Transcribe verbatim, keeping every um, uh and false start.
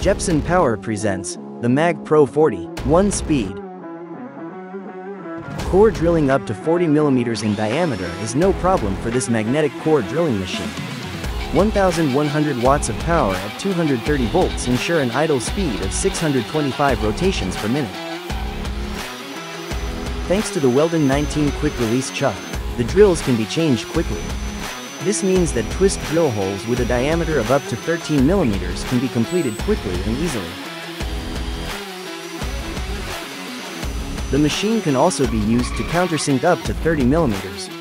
Jepson Power presents the MagPro forty, one speed. Core drilling up to forty millimeters in diameter is no problem for this magnetic core drilling machine. one thousand one hundred watts of power at two hundred thirty volts ensure an idle speed of six hundred twenty-five rotations per minute. Thanks to the Weldon nineteen quick-release chuck, the drills can be changed quickly. This means that twist drill holes with a diameter of up to thirteen millimeters can be completed quickly and easily. The machine can also be used to countersink up to thirty millimeters.